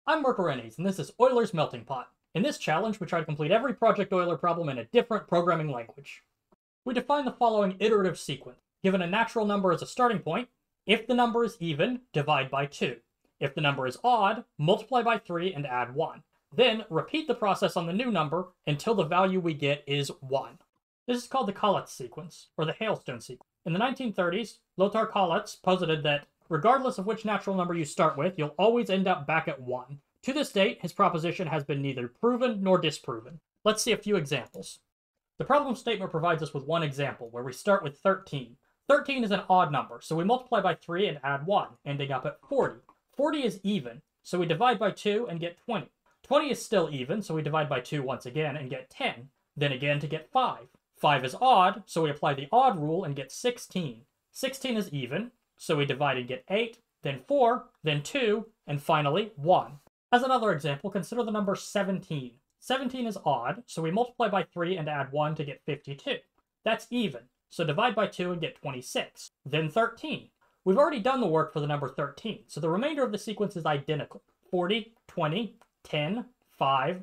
I'm Mark Arenes, and this is Euler's Melting Pot. In this challenge, we try to complete every Project Euler problem in a different programming language. We define the following iterative sequence. Given a natural number as a starting point, if the number is even, divide by 2. If the number is odd, multiply by 3 and add 1. Then, repeat the process on the new number until the value we get is 1. This is called the Collatz sequence, or the Hailstone sequence. In the 1930s, Lothar Collatz posited that regardless of which natural number you start with, you'll always end up back at 1. To this date, his proposition has been neither proven nor disproven. Let's see a few examples. The problem statement provides us with one example, where we start with 13. 13 is an odd number, so we multiply by 3 and add 1, ending up at 40. 40 is even, so we divide by 2 and get 20. 20 is still even, so we divide by 2 once again and get 10. Then again to get 5. 5 is odd, so we apply the odd rule and get 16. 16 is even, so we divide and get 8, then 4, then 2, and finally 1. As another example, consider the number 17. 17 is odd, so we multiply by 3 and add 1 to get 52. That's even, so divide by 2 and get 26. Then 13. We've already done the work for the number 13, so the remainder of the sequence is identical. 40, 20, 10, 5,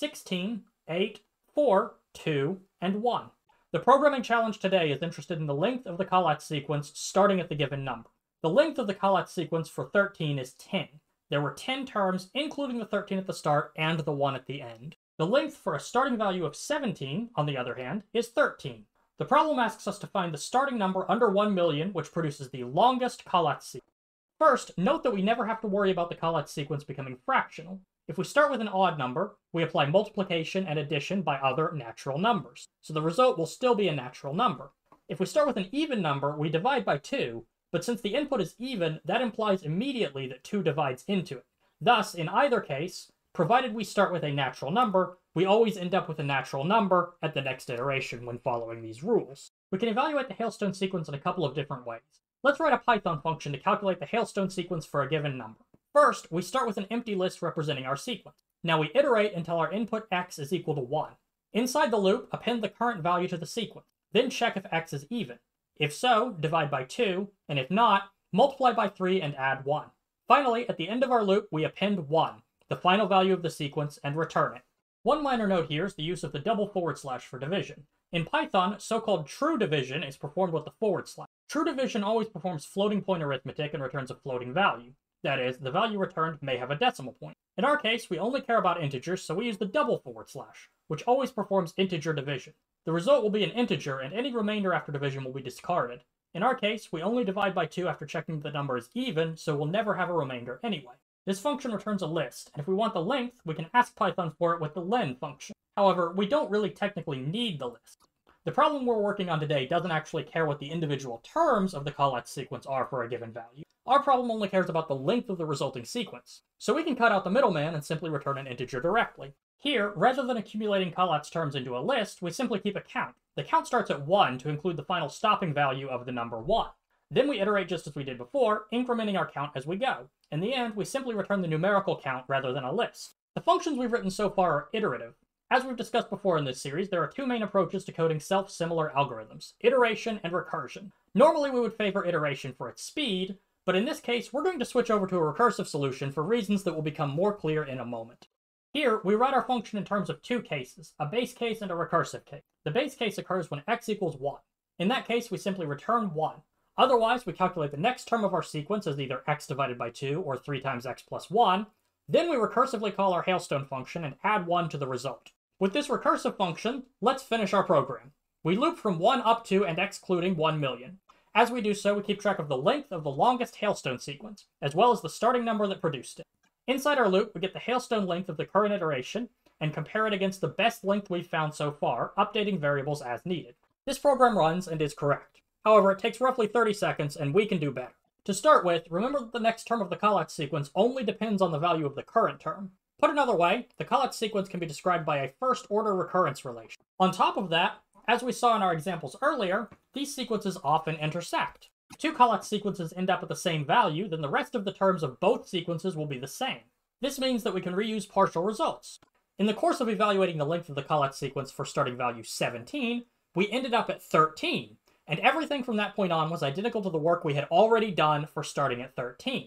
16, 8, 4, 2, and 1. The programming challenge today is interested in the length of the Collatz sequence starting at the given number. The length of the Collatz sequence for 13 is 10. There were 10 terms, including the 13 at the start and the 1 at the end. The length for a starting value of 17, on the other hand, is 13. The problem asks us to find the starting number under 1 million, which produces the longest Collatz sequence. First, note that we never have to worry about the Collatz sequence becoming fractional. If we start with an odd number, we apply multiplication and addition by other natural numbers, so the result will still be a natural number. If we start with an even number, we divide by 2, but since the input is even, that implies immediately that 2 divides into it. Thus, in either case, provided we start with a natural number, we always end up with a natural number at the next iteration when following these rules. We can evaluate the Hailstone sequence in a couple of different ways. Let's write a Python function to calculate the Hailstone sequence for a given number. First, we start with an empty list representing our sequence. Now we iterate until our input x is equal to 1. Inside the loop, append the current value to the sequence. Then check if x is even. If so, divide by 2, and if not, multiply by 3 and add 1. Finally, at the end of our loop, we append 1, the final value of the sequence, and return it. One minor note here is the use of the double forward slash for division. In Python, so-called true division is performed with the forward slash. True division always performs floating point arithmetic and returns a floating value. That is, the value returned may have a decimal point. In our case, we only care about integers, so we use the double forward slash, which always performs integer division. The result will be an integer, and any remainder after division will be discarded. In our case, we only divide by 2 after checking that the number is even, so we'll never have a remainder anyway. This function returns a list, and if we want the length, we can ask Python for it with the len function. However, we don't really technically need the list. The problem we're working on today doesn't actually care what the individual terms of the Collatz sequence are for a given value. Our problem only cares about the length of the resulting sequence. So we can cut out the middleman and simply return an integer directly. Here, rather than accumulating Collatz terms into a list, we simply keep a count. The count starts at 1 to include the final stopping value of the number 1. Then we iterate just as we did before, incrementing our count as we go. In the end, we simply return the numerical count rather than a list. The functions we've written so far are iterative. As we've discussed before in this series, there are two main approaches to coding self-similar algorithms, iteration and recursion. Normally we would favor iteration for its speed, but in this case we're going to switch over to a recursive solution for reasons that will become more clear in a moment. Here, we write our function in terms of two cases, a base case and a recursive case. The base case occurs when x equals 1. In that case, we simply return 1. Otherwise, we calculate the next term of our sequence as either x divided by 2 or 3 times x plus 1. Then we recursively call our Hailstone function and add 1 to the result. With this recursive function, let's finish our program. We loop from 1 up to and excluding 1 million. As we do so, we keep track of the length of the longest Hailstone sequence, as well as the starting number that produced it. Inside our loop, we get the Hailstone length of the current iteration, and compare it against the best length we've found so far, updating variables as needed. This program runs and is correct. However, it takes roughly 30 seconds, and we can do better. To start with, remember that the next term of the Collatz sequence only depends on the value of the current term. Put another way, the Collatz sequence can be described by a first-order recurrence relation. On top of that, as we saw in our examples earlier, these sequences often intersect. If two Collatz sequences end up at the same value, then the rest of the terms of both sequences will be the same. This means that we can reuse partial results. In the course of evaluating the length of the Collatz sequence for starting value 17, we ended up at 13, and everything from that point on was identical to the work we had already done for starting at 13.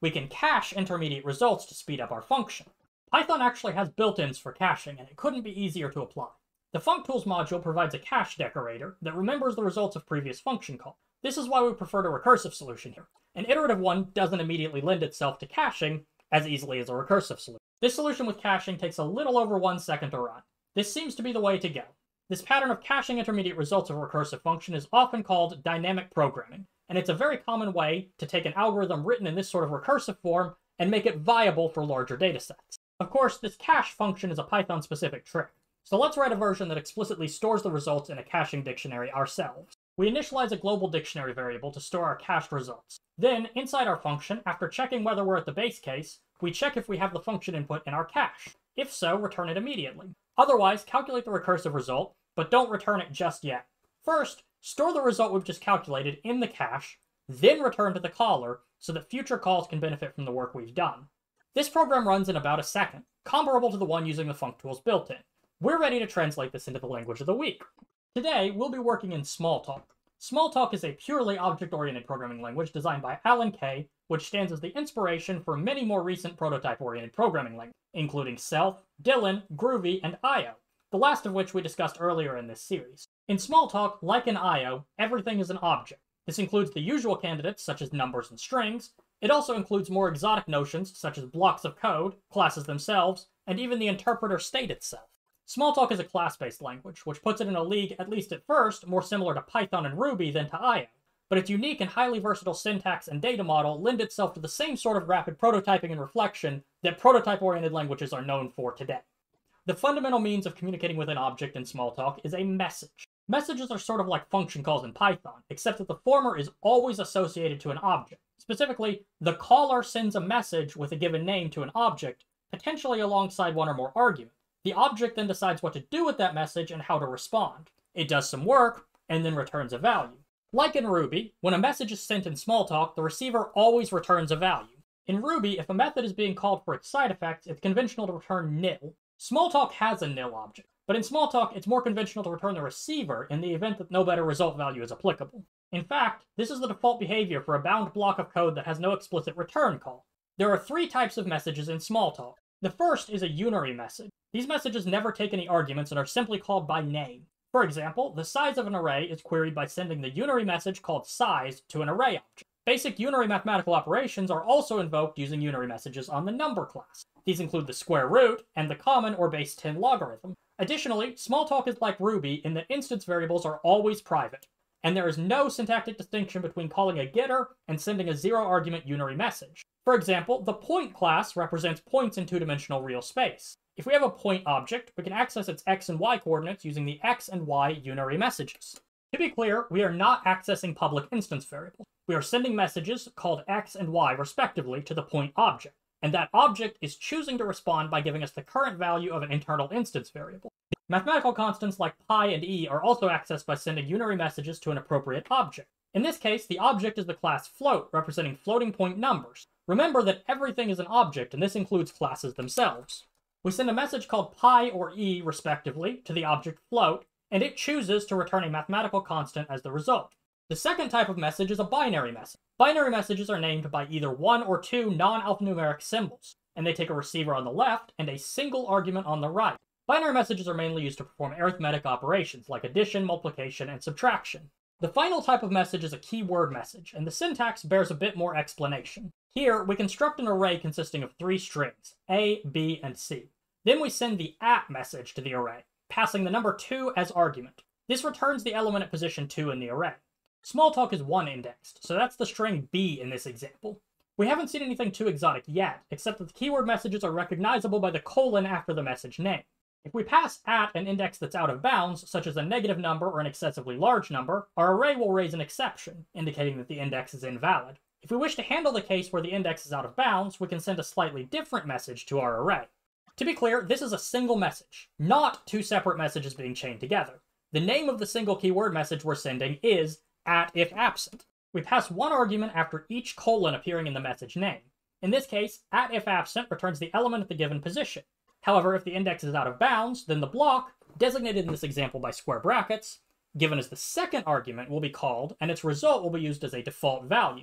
we can cache intermediate results to speed up our function. Python actually has built-ins for caching, and it couldn't be easier to apply. The functools module provides a cache decorator that remembers the results of previous function calls. This is why we preferred a recursive solution here. An iterative one doesn't immediately lend itself to caching as easily as a recursive solution. This solution with caching takes a little over 1 second to run. This seems to be the way to go. This pattern of caching intermediate results of a recursive function is often called dynamic programming, and it's a very common way to take an algorithm written in this sort of recursive form and make it viable for larger datasets. Of course, this cache function is a Python-specific trick, so let's write a version that explicitly stores the results in a caching dictionary ourselves. We initialize a global dictionary variable to store our cached results. Then, inside our function, after checking whether we're at the base case, we check if we have the function input in our cache. If so, return it immediately. Otherwise, calculate the recursive result, but don't return it just yet. First, store the result we've just calculated in the cache, then return to the caller so that future calls can benefit from the work we've done. This program runs in about a second, comparable to the one using the functools built-in. We're ready to translate this into the language of the week. Today, we'll be working in Smalltalk. Smalltalk is a purely object-oriented programming language designed by Alan Kay, which stands as the inspiration for many more recent prototype-oriented programming languages, including Self, Dylan, Groovy, and IO, the last of which we discussed earlier in this series. In Smalltalk, like in IO, everything is an object. This includes the usual candidates, such as numbers and strings. It also includes more exotic notions, such as blocks of code, classes themselves, and even the interpreter state itself. Smalltalk is a class-based language, which puts it in a league, at least at first, more similar to Python and Ruby than to IO. But its unique and highly versatile syntax and data model lend itself to the same sort of rapid prototyping and reflection that prototype-oriented languages are known for today. The fundamental means of communicating with an object in Smalltalk is a message. Messages are sort of like function calls in Python, except that the former is always associated to an object. Specifically, the caller sends a message with a given name to an object, potentially alongside one or more arguments. The object then decides what to do with that message and how to respond. It does some work, and then returns a value. Like in Ruby, when a message is sent in Smalltalk, the receiver always returns a value. In Ruby, if a method is being called for its side effects, it's conventional to return nil. Smalltalk has a nil object, but in Smalltalk, it's more conventional to return the receiver in the event that no better result value is applicable. In fact, this is the default behavior for a bound block of code that has no explicit return call. There are 3 types of messages in Smalltalk. The first is a unary message. These messages never take any arguments and are simply called by name. For example, the size of an array is queried by sending the unary message called size to an array object. Basic unary mathematical operations are also invoked using unary messages on the number class. These include the square root and the common or base 10 logarithm. Additionally, Smalltalk is like Ruby in that instance variables are always private, and there is no syntactic distinction between calling a getter and sending a zero-argument unary message. For example, the point class represents points in 2-dimensional real space. If we have a point object, we can access its x and y coordinates using the x and y unary messages. To be clear, we are not accessing public instance variables. We are sending messages called x and y respectively to the point object, and that object is choosing to respond by giving us the current value of an internal instance variable. Mathematical constants like pi and e are also accessed by sending unary messages to an appropriate object. In this case, the object is the class float, representing floating point numbers. Remember that everything is an object, and this includes classes themselves. We send a message called pi or e, respectively, to the object float, and it chooses to return a mathematical constant as the result. The second type of message is a binary message. Binary messages are named by either 1 or 2 non-alphanumeric symbols, and they take a receiver on the left and a single argument on the right. Binary messages are mainly used to perform arithmetic operations like addition, multiplication, and subtraction. The final type of message is a keyword message, and the syntax bears a bit more explanation. Here, we construct an array consisting of 3 strings, A, B, and C. Then we send the @ message to the array, passing the number 2 as argument. This returns the element at position 2 in the array. Smalltalk is 1 indexed, so that's the string B in this example. We haven't seen anything too exotic yet, except that the keyword messages are recognizable by the colon after the message name. If we pass @ an index that's out of bounds, such as a negative number or an excessively large number, our array will raise an exception, indicating that the index is invalid. If we wish to handle the case where the index is out of bounds, we can send a slightly different message to our array. To be clear, this is a single message, not 2 separate messages being chained together. The name of the single keyword message we're sending is @IfAbsent. We pass 1 argument after each colon appearing in the message name. In this case, @IfAbsent returns the element at the given position. However, if the index is out of bounds, then the block, designated in this example by square brackets, given as the second argument will be called, and its result will be used as a default value.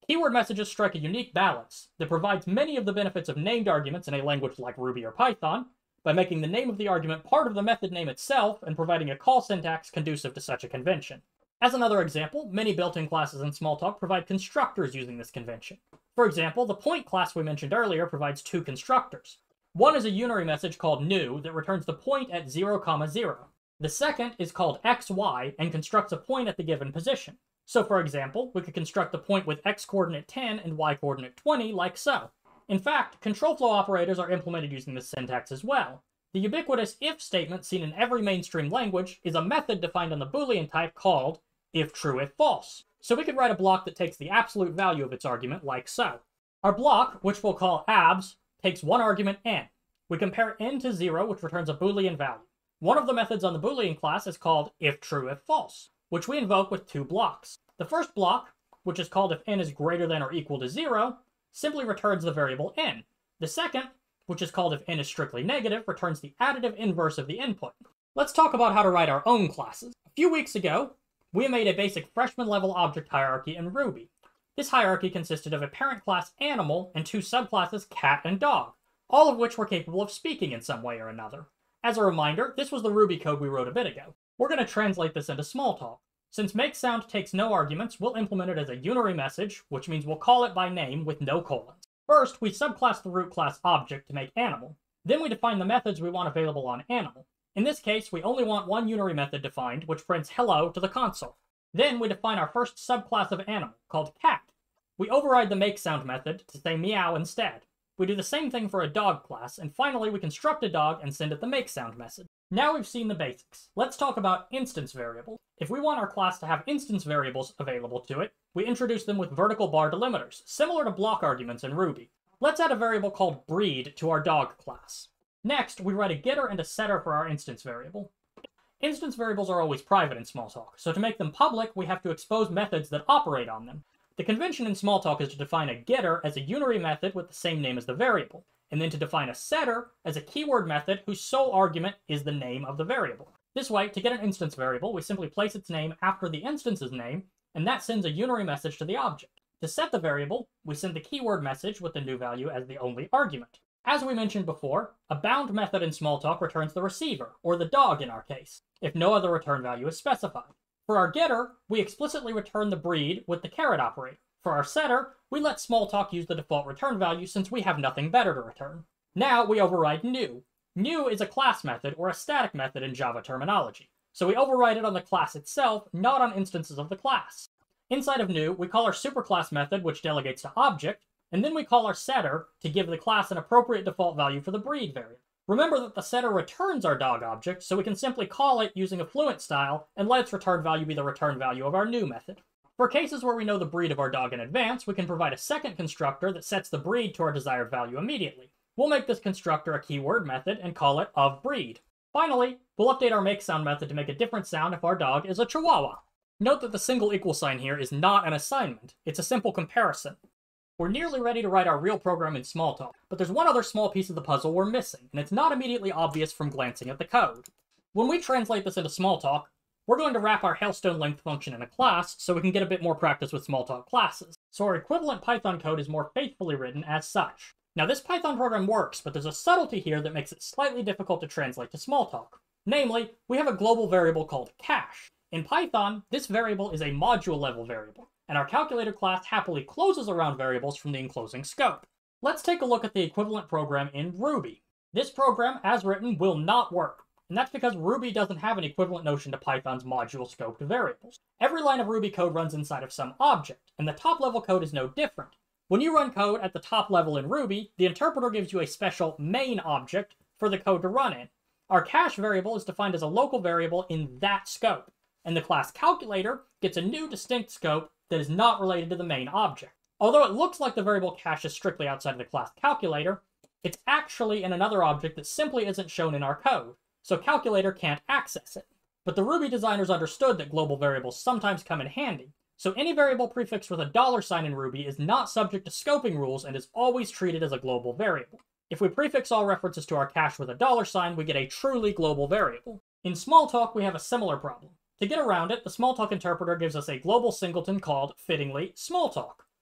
Keyword messages strike a unique balance that provides many of the benefits of named arguments in a language like Ruby or Python by making the name of the argument part of the method name itself and providing a call syntax conducive to such a convention. As another example, many built-in classes in Smalltalk provide constructors using this convention. For example, the point class we mentioned earlier provides two constructors. One is a unary message called new that returns the point at 0, 0. The second is called xy and constructs a point at the given position. So for example, we could construct the point with x coordinate 10 and y coordinate 20 like so. In fact, control flow operators are implemented using this syntax as well. The ubiquitous if statement seen in every mainstream language is a method defined on the Boolean type called if true, if false. So we could write a block that takes the absolute value of its argument like so. Our block, which we'll call abs, takes one argument n. We compare n to 0, which returns a Boolean value. One of the methods on the Boolean class is called if true, if false, which we invoke with two blocks. The first block, which is called if n is greater than or equal to 0, simply returns the variable n. The second, which is called if n is strictly negative, returns the additive inverse of the input. Let's talk about how to write our own classes. A few weeks ago, we made a basic freshman-level object hierarchy in Ruby. This hierarchy consisted of a parent class animal and two subclasses cat and dog, all of which were capable of speaking in some way or another. As a reminder, this was the Ruby code we wrote a bit ago. We're going to translate this into Smalltalk. Since makeSound takes no arguments, we'll implement it as a unary message, which means we'll call it by name with no colons. First, we subclass the root class object to make animal. Then we define the methods we want available on animal. In this case, we only want one unary method defined, which prints hello to the console. Then we define our first subclass of animal, called cat. We override the makeSound method to say meow instead. We do the same thing for a dog class, and finally we construct a dog and send it the makeSound message. Now we've seen the basics. Let's talk about instance variables. If we want our class to have instance variables available to it, we introduce them with vertical bar delimiters, similar to block arguments in Ruby. Let's add a variable called breed to our dog class. Next, we write a getter and a setter for our instance variable. Instance variables are always private in Smalltalk, so to make them public, we have to expose methods that operate on them. The convention in Smalltalk is to define a getter as a unary method with the same name as the variable, and then to define a setter as a keyword method whose sole argument is the name of the variable. This way, to get an instance variable, we simply place its name after the instance's name, and that sends a unary message to the object. To set the variable, we send the keyword message with the new value as the only argument. As we mentioned before, a bound method in Smalltalk returns the receiver, or the dog in our case, if no other return value is specified. For our getter, we explicitly return the breed with the caret operator. For our setter, we let Smalltalk use the default return value since we have nothing better to return. Now we override new. New is a class method or a static method in Java terminology, so we override it on the class itself, not on instances of the class. Inside of new, we call our superclass method, which delegates to object, and then we call our setter to give the class an appropriate default value for the breed variable. Remember that the setter returns our dog object, so we can simply call it using a fluent style and let its return value be the return value of our new method. For cases where we know the breed of our dog in advance, we can provide a second constructor that sets the breed to our desired value immediately. We'll make this constructor a keyword method and call it ofBreed. Finally, we'll update our makeSound method to make a different sound if our dog is a Chihuahua. Note that the single equal sign here is not an assignment, it's a simple comparison. We're nearly ready to write our real program in Smalltalk, but there's one other small piece of the puzzle we're missing, and it's not immediately obvious from glancing at the code. When we translate this into Smalltalk, we're going to wrap our Hailstone length function in a class so we can get a bit more practice with Smalltalk classes. So our equivalent Python code is more faithfully written as such. Now this Python program works, but there's a subtlety here that makes it slightly difficult to translate to Smalltalk. Namely, we have a global variable called cache. In Python, this variable is a module-level variable, and our calculator class happily closes around variables from the enclosing scope. Let's take a look at the equivalent program in Ruby. This program, as written, will not work, and that's because Ruby doesn't have an equivalent notion to Python's module-scoped variables. Every line of Ruby code runs inside of some object, and the top-level code is no different. When you run code at the top level in Ruby, the interpreter gives you a special main object for the code to run in. Our cache variable is defined as a local variable in that scope, and the class calculator gets a new distinct scope that is not related to the main object. Although it looks like the variable cache is strictly outside of the class calculator, it's actually in another object that simply isn't shown in our code, so calculator can't access it. But the Ruby designers understood that global variables sometimes come in handy, so any variable prefixed with a $sign in Ruby is not subject to scoping rules and is always treated as a global variable. If we prefix all references to our cache with a $sign, we get a truly global variable. In Smalltalk, we have a similar problem. To get around it, the Smalltalk interpreter gives us a global singleton called, fittingly, Smalltalk.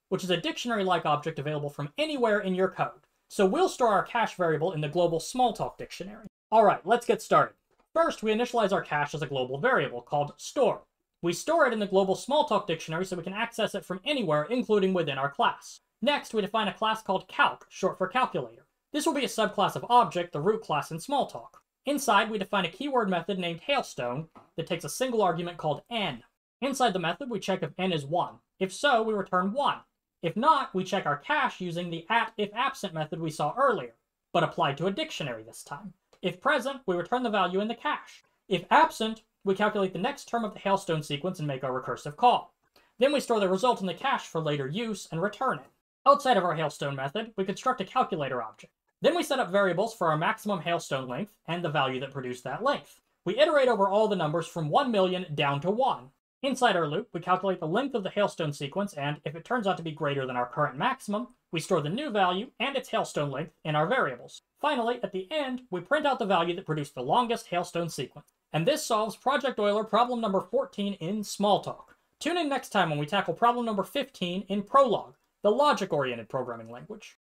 which is a dictionary-like object available from anywhere in your code. So we'll store our cache variable in the global Smalltalk dictionary. Alright, let's get started. First, we initialize our cache as a global variable called store. We store it in the global Smalltalk dictionary so we can access it from anywhere, including within our class. Next, we define a class called calc, short for calculator. This will be a subclass of object, the root class in Smalltalk. Inside, we define a keyword method named Hailstone that takes a single argument called n. Inside the method, we check if n is 1. If so, we return 1. If not, we check our cache using the @ifAbsent method we saw earlier, but applied to a dictionary this time. If present, we return the value in the cache. If absent, we calculate the next term of the Hailstone sequence and make our recursive call. Then we store the result in the cache for later use and return it. Outside of our Hailstone method, we construct a calculator object. Then we set up variables for our maximum Hailstone length and the value that produced that length. We iterate over all the numbers from 1 million down to 1. Inside our loop, we calculate the length of the Hailstone sequence, and if it turns out to be greater than our current maximum, we store the new value and its Hailstone length in our variables. Finally, at the end, we print out the value that produced the longest Hailstone sequence. And this solves Project Euler problem number 14 in Smalltalk. Tune in next time when we tackle problem number 15 in Prolog, the logic-oriented programming language.